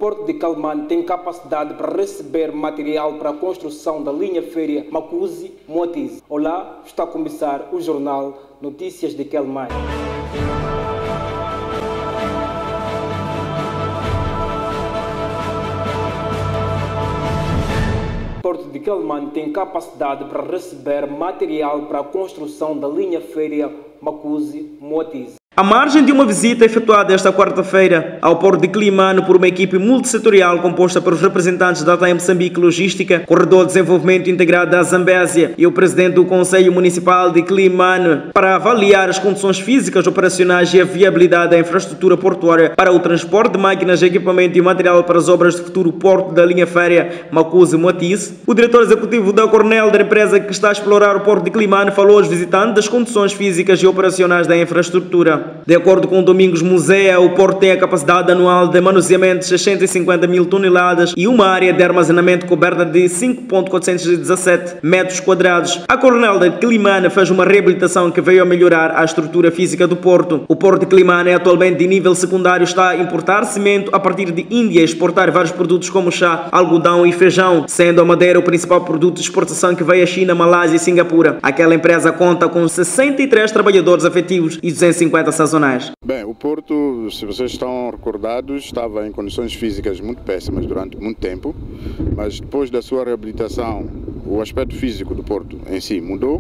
Porto de Quelimane tem capacidade para receber material para a construção da linha férrea Makuzi-Moatize. Olá, está a começar o jornal Notícias de Quelimane. Porto de Quelimane tem capacidade para receber material para a construção da linha férrea Makuzi-Moatize. À margem de uma visita efetuada esta quarta-feira ao Porto de Quelimane por uma equipe multissetorial composta pelos representantes da TAM Moçambique Logística, Corredor de Desenvolvimento Integrado da Zambésia e o presidente do Conselho Municipal de Quelimane, para avaliar as condições físicas, operacionais e a viabilidade da infraestrutura portuária para o transporte de máquinas, equipamento e material para as obras de futuro porto da linha férrea Makuzi-Moatize, o diretor executivo da Cornel, da empresa que está a explorar o Porto de Quelimane, falou aos visitantes das condições físicas e operacionais da infraestrutura. De acordo com Domingos Musea, o porto tem a capacidade anual de manuseamento de 650 mil toneladas e uma área de armazenamento coberta de 5.417 metros quadrados. A Cornel de Quelimane fez uma reabilitação que veio a melhorar a estrutura física do porto. O Porto de Quelimane é atualmente de nível secundário, está a importar cimento a partir de Índia e exportar vários produtos como chá, algodão e feijão, sendo a madeira o principal produto de exportação que veio à China, Malásia e Singapura. Aquela empresa conta com 63 trabalhadores efetivos e 250 sazonais. Bem, o Porto, se vocês estão recordados, estava em condições físicas muito péssimas durante muito tempo, mas depois da sua reabilitação, o aspecto físico do Porto em si mudou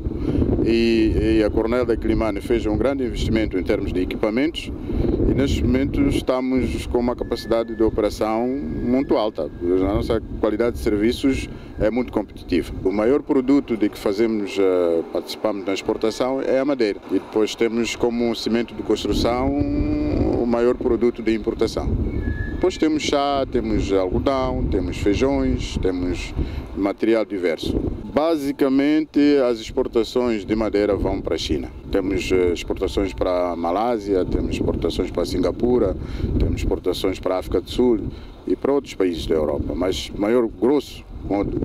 e a Cornel de Quelimane fez um grande investimento em termos de equipamentos e neste momento estamos com uma capacidade de operação muito alta. A nossa qualidade de serviços é muito competitiva. O maior produto de que participamos na exportação é a madeira e depois temos como um cimento de construção o maior produto de importação. Depois temos chá, temos algodão, temos feijões, temos material diverso. Basicamente, as exportações de madeira vão para a China. Temos exportações para a Malásia, temos exportações para a Singapura, temos exportações para a África do Sul e para outros países da Europa, mas maior grosso modo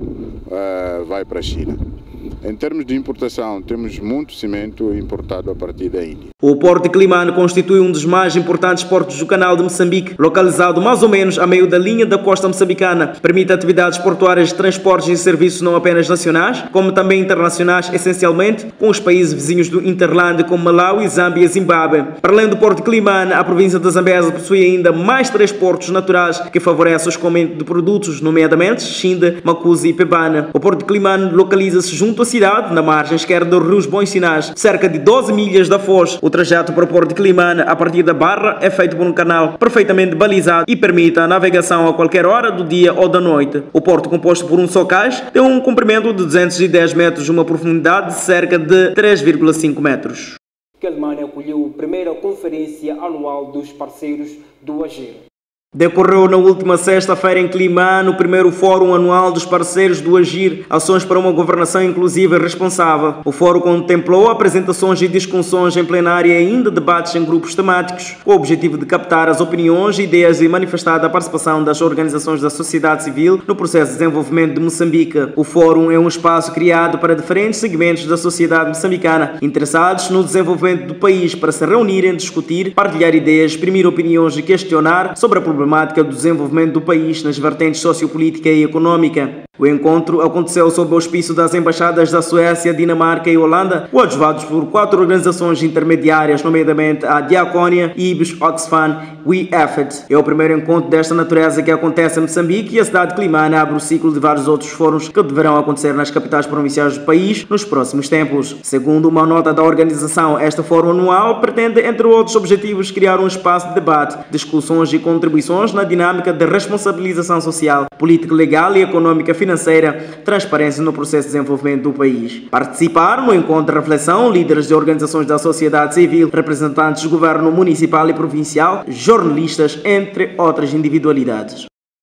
vai para a China. Em termos de importação, temos muito cimento importado a partir da Índia. O Porto de Quelimane constitui um dos mais importantes portos do Canal de Moçambique, localizado mais ou menos a meio da linha da costa moçambicana. Permite atividades portuárias de transportes e serviços não apenas nacionais, como também internacionais, essencialmente com os países vizinhos do Interland, como Malawi, Zâmbia e Zimbábue. Para além do Porto de Quelimane, a província da Zambésia possui ainda mais 3 portos naturais que favorecem o escoamento de produtos, nomeadamente Xinde, Makuzi e Pebana. O Porto de Quelimane localiza-se junto à cidade, na margem esquerda dos Rios Bons Sinais, cerca de 12 milhas da foz. O trajeto para o Porto de Quelimane, a partir da Barra, é feito por um canal perfeitamente balizado e permite a navegação a qualquer hora do dia ou da noite. O porto, composto por um só cais, tem um comprimento de 210 metros e uma profundidade de cerca de 3,5 metros. Quelimane acolheu a primeira conferência anual dos parceiros do Agir. Decorreu na última sexta-feira em Quelimane o primeiro Fórum Anual dos Parceiros do Agir, Ações para uma Governação Inclusiva e Responsável. O fórum contemplou apresentações e discussões em plenária e ainda debates em grupos temáticos, com o objetivo de captar as opiniões, ideias e manifestar a participação das organizações da sociedade civil no processo de desenvolvimento de Moçambique. O fórum é um espaço criado para diferentes segmentos da sociedade moçambicana interessados no desenvolvimento do país para se reunirem, discutir, partilhar ideias, exprimir opiniões e questionar sobre a problemática do desenvolvimento do país nas vertentes sociopolítica e econômica. O encontro aconteceu sob o auspício das embaixadas da Suécia, Dinamarca e Holanda, coadjuvados por 4 organizações intermediárias, nomeadamente a Diaconia, IBS, Oxfam e WeEffort. É o primeiro encontro desta natureza que acontece em Moçambique e a cidade de Quelimane abre o ciclo de vários outros fóruns que deverão acontecer nas capitais provinciais do país nos próximos tempos. Segundo uma nota da organização, este fórum anual pretende, entre outros objetivos, criar um espaço de debate, discussões e contribuições na dinâmica de responsabilização social, política legal e econômica financeira, transparência no processo de desenvolvimento do país. Participaram no encontro de reflexão líderes de organizações da sociedade civil, representantes do governo municipal e provincial, jornalistas, entre outras individualidades.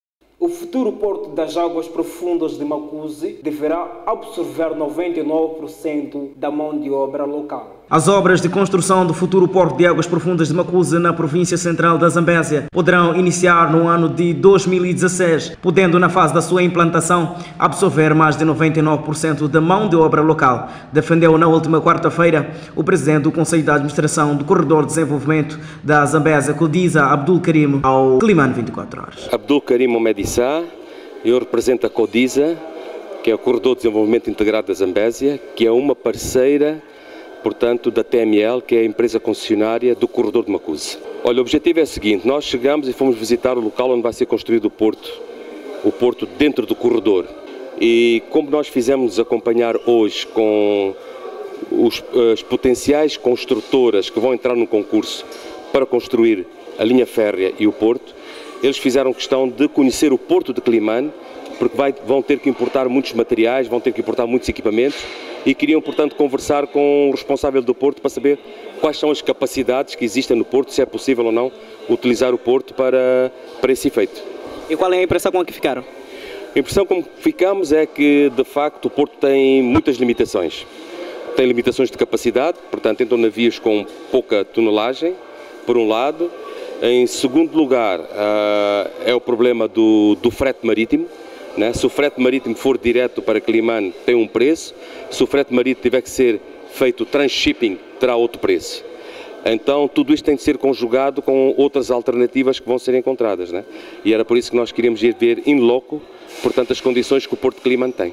O futuro porto das águas profundas de Makuzi deverá absorver 99% da mão de obra local. As obras de construção do futuro Porto de Águas Profundas de Makuza, na província central da Zambésia, poderão iniciar no ano de 2016, podendo, na fase da sua implantação, absorver mais de 99% da mão de obra local, defendeu na última quarta-feira o presidente do Conselho de Administração do Corredor de Desenvolvimento da Zambésia, Codiza Abdul Karim, ao Climano 24 Horas. Abdul Karim Omedissa, eu represento a Codiza, que é o Corredor de Desenvolvimento Integrado da Zambésia, que é uma parceira, portanto, da TML, que é a empresa concessionária do Corredor de Makuza. Olha, o objetivo é o seguinte: nós chegamos e fomos visitar o local onde vai ser construído o porto dentro do corredor. E como nós fizemos acompanhar hoje com as potenciais construtoras que vão entrar no concurso para construir a linha férrea e o porto, eles fizeram questão de conhecer o porto de Climano, porque vão ter que importar muitos materiais, vão ter que importar muitos equipamentos e queriam, portanto, conversar com o responsável do porto para saber quais são as capacidades que existem no porto, se é possível ou não utilizar o porto para esse efeito. E qual é a impressão com a que ficaram? A impressão com que ficamos é que, de facto, o porto tem muitas limitações. Tem limitações de capacidade, portanto, entram navios com pouca tonelagem, por um lado. Em segundo lugar, é o problema do frete marítimo. Se o frete marítimo for direto para Climano, tem um preço. Se o frete marítimo tiver que ser feito transshipping, terá outro preço. Então, tudo isto tem de ser conjugado com outras alternativas que vão ser encontradas. E era por isso que nós queríamos ir ver in loco, portanto, as condições que o Porto de Climano tem.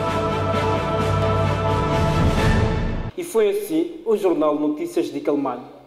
E foi assim o Jornal Notícias de Quelimane.